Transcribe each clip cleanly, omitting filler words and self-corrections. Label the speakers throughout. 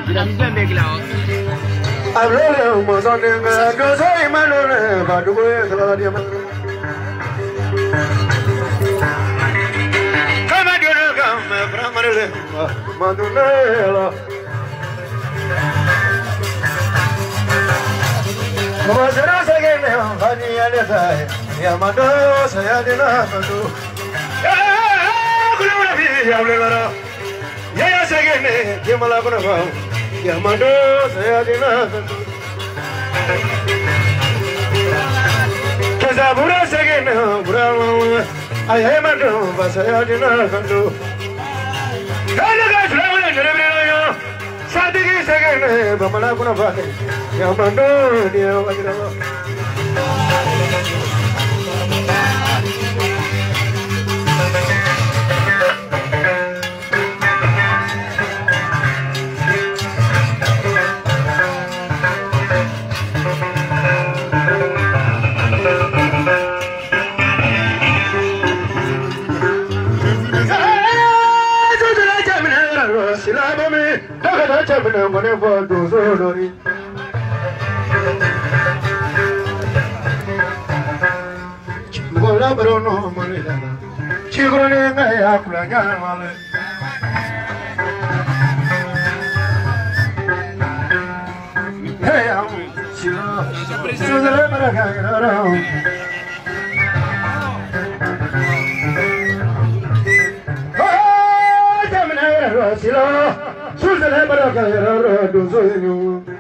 Speaker 1: Abro mo son nga do sai manone ba du ko kala dia man. Kama dia kam pramare madunela. Kama jara sage ne bani ale sai ya mado saya dina mado. Kulura bi ablela. Ya sage ne jemala kono ba. Yamado saya dina kandu Kazabura segena brahma ayamado saya dina kandu Kana gajrawa nerebraya sadigi segena bamala kuna ba yamado dia wajrawa Chabna mane ba do so lori Bola brono mane dana Chigro ne ngaya kula nya male Hey am chilo Sudare mara gara Oh jamna ro chilo Suzale baraka yara do soyu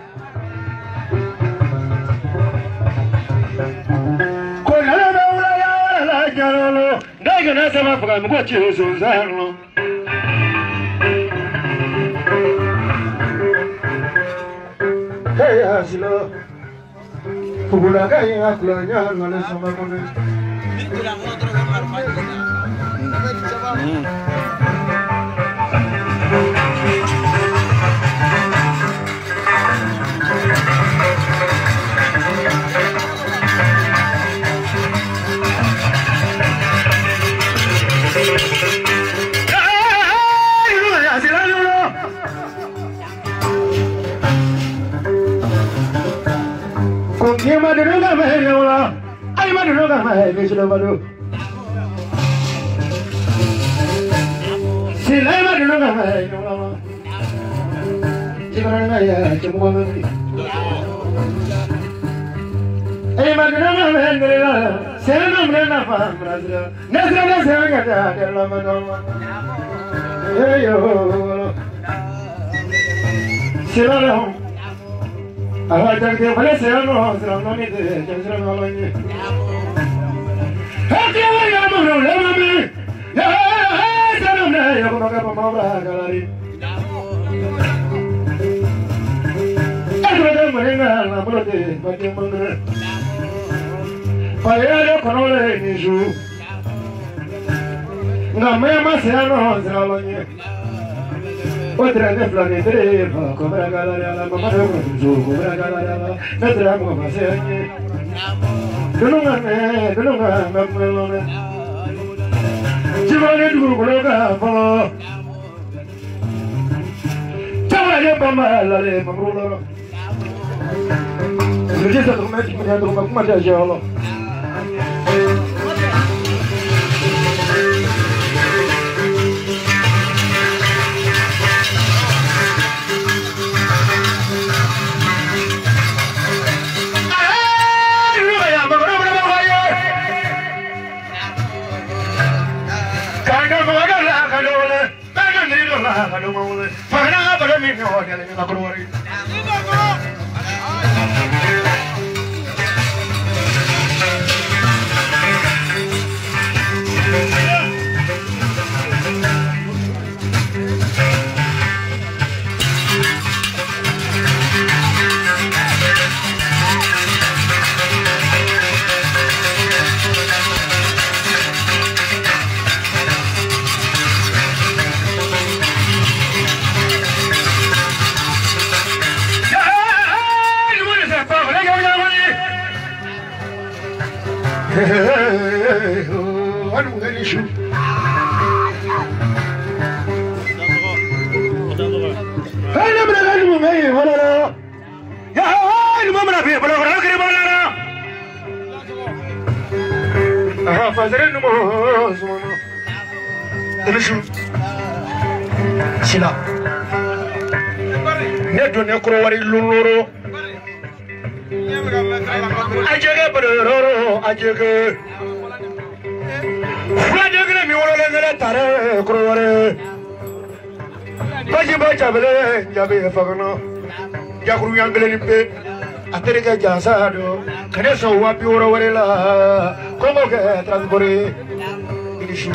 Speaker 1: Ko yara da ura yara la jarolo daga na sama fuka mu kwace so zarlo Hey asilo Fugula ga ya kula nya ngale sama kone Bila otro gamar magina Ye maduro ga mahele wala ay maduro ga mahele silo maduro Sila maduro ga mahele wala Jibran ga ya chumwa mami Ay maduro ga mahele wala Sela mrena fa brazil Nesra na sela ga ta la maduro Yo Sila la Ahora ya que parece algo, se lo no ni de, ya se lo no ni. ¡Aquí voy a problema mi! ¡Ya, ya no me, yo no que por favor galari! ¡Eso que me venga la muerte, para que me para yo con ole ni su. No me más ya no se lo ni. Otra de planeta, cobra galera, la mamá de un cobra galera, no traemos más años. Tú no me Chivale tu coloca, polo. Chavale para malare, mamrulo. Yo ya te tomé, me tomé como ya yo. Para para mí no que le la colori. me wala ya ni mama fi bolo bolo kiri bolo na fazere no sumo demishu sila ne do ne kro wari luluro ajege bolo ajege ajege mi wala ngala tare kro wari baji bacha bele jabe fagano jakuru yangle limbe aterika jasado kane so wapi wora warela kongo ke transpore inishu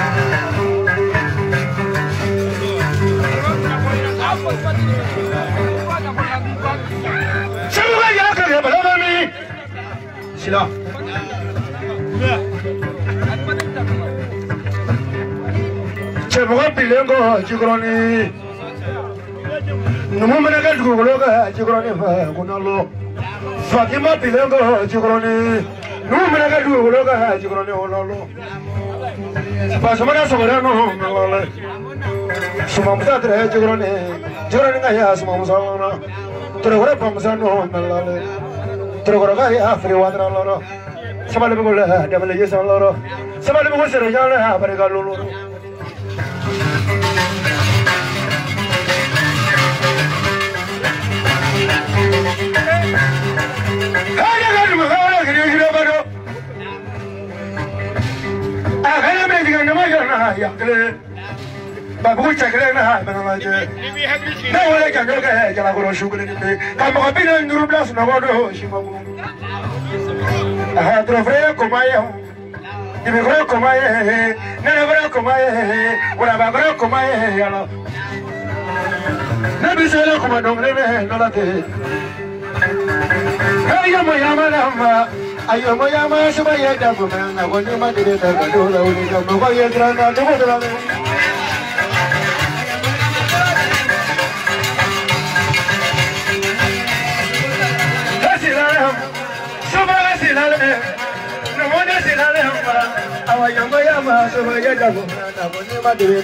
Speaker 1: sabuga yaka ke bala mi sila Chebuga pilengo chikroni numu menega dugologa chikroni fa kunalo Fatima pilengo chikroni numu menega dugologa chikroni onalo Pasomana soberano nalale Sumamuta tre chikroni ngaya sumamusana Tregore pamsano nalale Tregore gaya friwadra loro Sabale begola dabale yesa loro Sabale begol serjala barega lolo babu chakle na ha bana je na wala ka ga ga jala goro shugule ni ka mo bi na nuru blas na godo shimamu ha tro fre ko maya ni me goro ko maya na na goro ko maya wala ba goro ko maya ya no na bi sele ko ma dong ne no la te ayo mo ya ma ayo mo ya ma shuba ye da ko na woni ma de da ga do la woni ga mo ye dra na do do la Yama, so I get up on my day,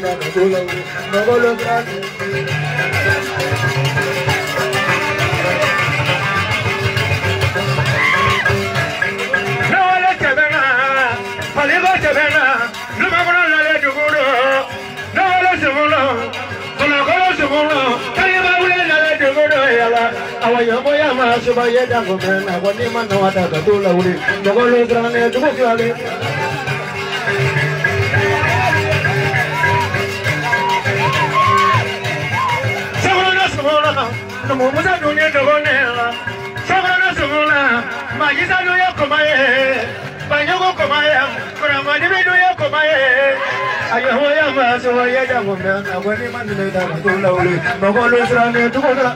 Speaker 1: no musa dunia dogonela sabana sumula magisa dunia komaye banyogo komaye kora mani dunia komaye ayo hoya maso ya jango na wani manile da dola ule magolo srane tukola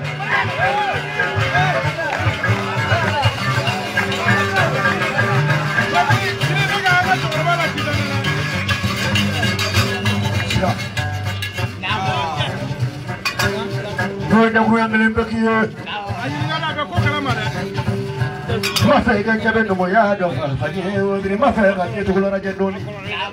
Speaker 1: Don't go and live here. Mafia can get no more yard of Fadi, Mafia can get to Lorajadoni.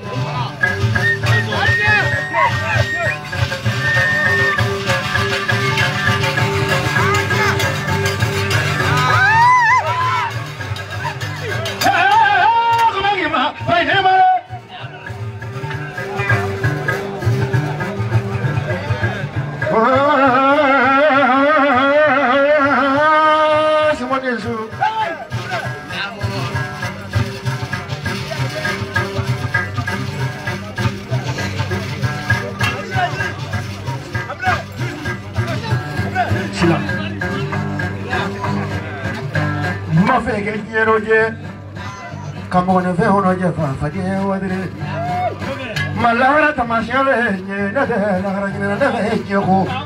Speaker 1: Come on, Fadi, Malara Tamasiale, never you.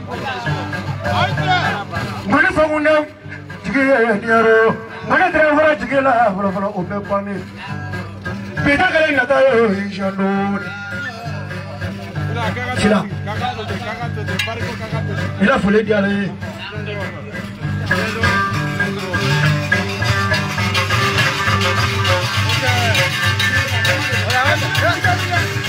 Speaker 1: Money together, money travel together for open money. Peter Galena, you shall know. Sila, enough for Lady. Yeah.